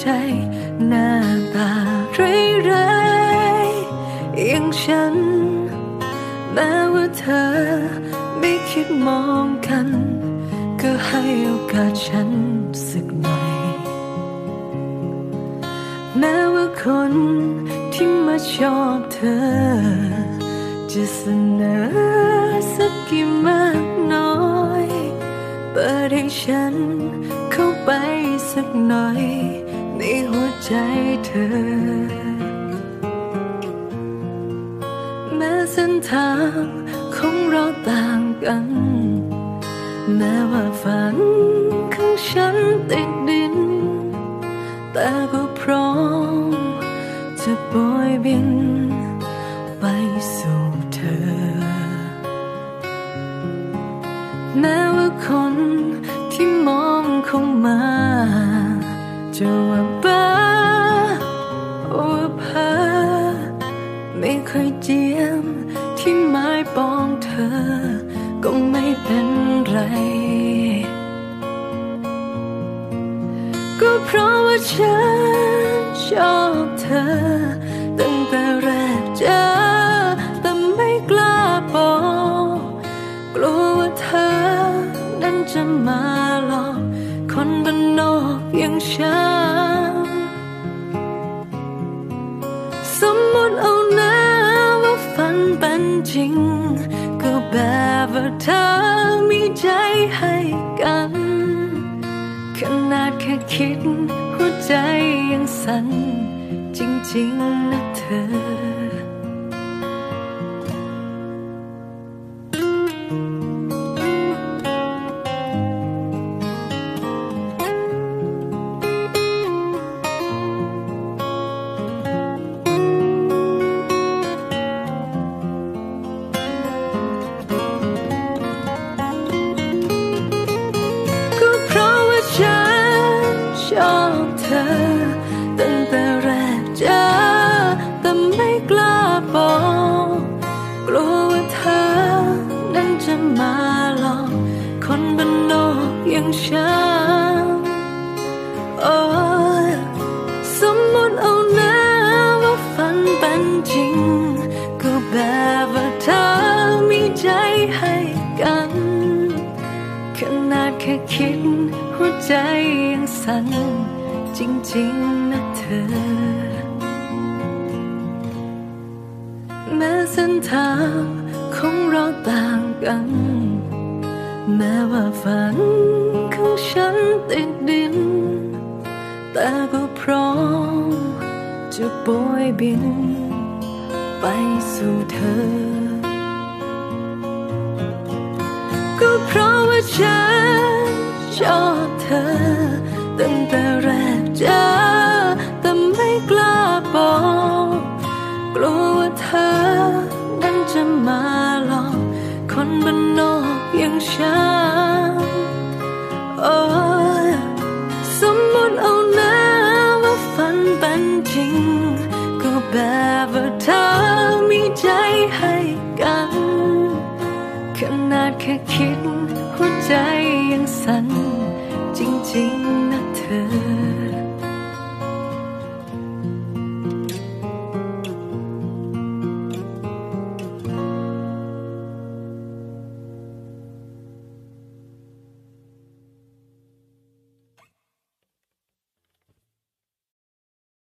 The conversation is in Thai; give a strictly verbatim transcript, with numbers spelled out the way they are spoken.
ใจหน้าตาร้ายๆอย่างฉันแม้ว่าเธอไม่คิดมองกันก็ให้โอกาสฉันสักหน่อยแม้ว่าคนที่มาชอบเธอจะเสนอสักกี่มากน้อยเปิดให้ฉันเข้าไปสักหน่อยในหัวใจเธอแม้เส้นทางของเราต่างกันแม้ว่าฝันของฉันติดดินแต่ก็พร้อมจะโบยบินไปสู่เธอแม้ว่าคนที่มองเข้ามาจะว่าบ้าว่าเพ้อไม่เคยเจียมที่ไม้ปองเธอก็ไม่เป็นไรก็เพราะว่าฉันชอบเธอตั้งแต่แรกเจอแต่ไม่กล้าบอกกลัวว่าเธอนั้นจะมาหลอกคนบ้านนอกอย่างฉันสมมติเอานะว่าฝันเป็นจริงก็แบบว่าเธอมีใจให้กันขนาดแค่คิดหัวใจยังสั่นจริงๆนะเธอชอบเธอตั้งแต่แรกเจอแต่ไม่กล้าบอกกลัวว่าเธอนั้นจะมาหลอกคนบ้านนอกอย่างฉันโอ้สมมติเอานะว่าฝันเป็นจริงก็แบบว่าเธอมีใจให้กันขนาดแค่คิดหัวใจยังสั่นจริงๆนะเธอแม้เส้นทางของเราต่างกันแม้ว่าฝันของฉันติดดินแต่ก็พร้อมจะโบยบินไปสู่เธอก็เพราะว่าฉันชอบเธอตั้งแต่แรกเจอแต่ไม่กล้าบอกกลัวว่าเธอนั้นจะมาหลอกคนบ้านนอกอย่างฉันโอ้สมมติเอานะว่าฝันเป็นจริงก็แบบว่าเธอมีใจให้กันขนาดแค่คิด